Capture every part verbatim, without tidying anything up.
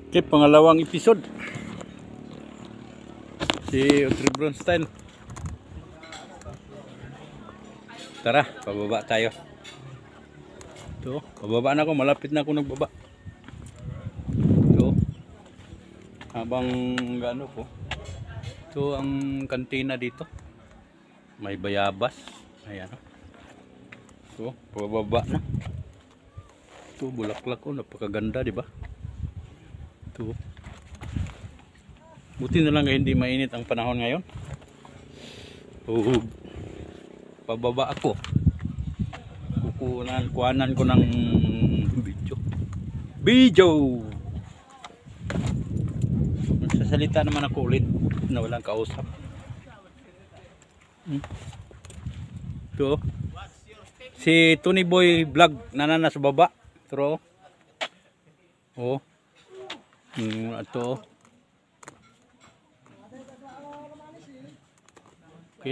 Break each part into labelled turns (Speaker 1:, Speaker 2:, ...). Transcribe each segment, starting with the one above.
Speaker 1: Okay, pangalawang episode. Si Audrey Bronstein. Tara, pababa tayo. Ito, pababa na ako. Malapit na ako nagbaba. Ito. Habang gaano po. Ito ang kantina dito. May bayabas. Ayan. Ito, pababa na. Ito, bulaklak ko. Napakaganda, di ba? Ito. Buti na lang hindi mainit ang panahon ngayon. Oh, pababa ako. Kukunan, kuhanan ko ng video. Video! Magsasalita naman ako ulit na walang kausap. Hmm. Ito. Si Tony Boy Vlog na nasa baba. Ito. Oh. Hmm, ito. Okay.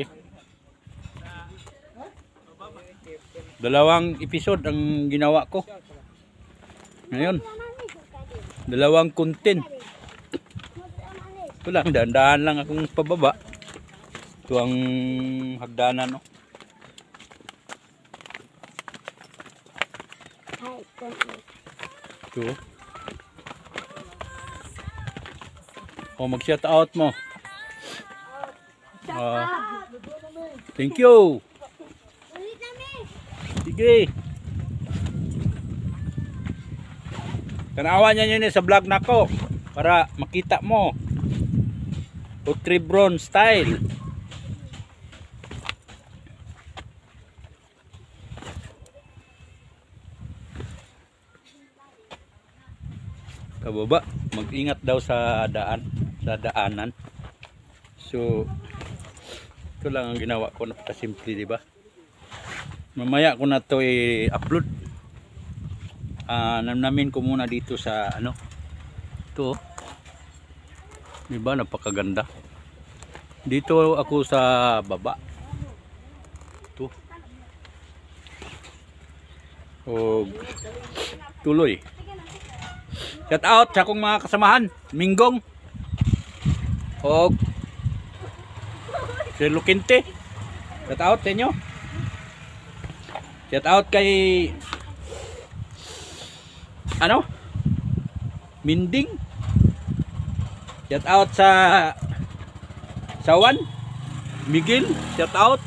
Speaker 1: Dalawang episode ang ginawa ko. Ngayon. Dalawang content. Ito lang, dahan-dahan lang akong pababa. Ito ang hagdanan, no. Ito. O, mag-shout out mo. Uh, thank you. Sige. Tanawan niya yun sa vlog na ko para makita mo. Audrey Bronstein. Kababa, mag-ingat daw sa daan, sa daanan. So ito lang ang ginawa ko, napakasimple, di ba? Mamaya ko na to i-upload. Ah, namnamin ko muna dito sa ano. Ito. Di ba, napakaganda. Dito ako sa baba. Ito. O tuloy. Shout out sa akong mga kasamahan, Minggong. O si Lukinte. Shout out sa inyo. Shout out kay ano? Minding. Shout out sa Sawan. Miguel, shout out.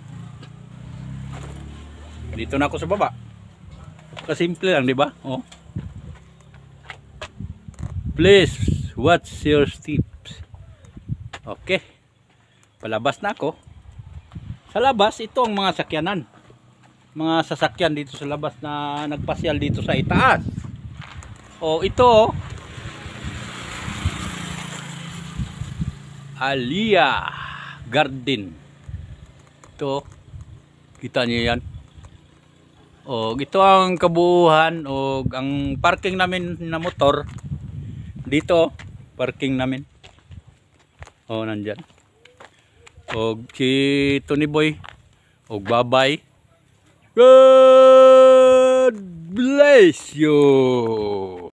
Speaker 1: Dito na ako sa baba. Kasimple lang, di ba? Oh. Please, what's your tips? Okay. Palabas na ako. Sa labas, ito ang mga sakyanan. Mga sasakyan dito sa labas na nagpasyal dito sa itaas. O ito, Alia Garden. Ito, kita niyo yan. O ito ang kabuuhan o ang parking namin na motor. Dito, parking namin. O nandyan. O si Tony Boy. O bye-bye. God bless you.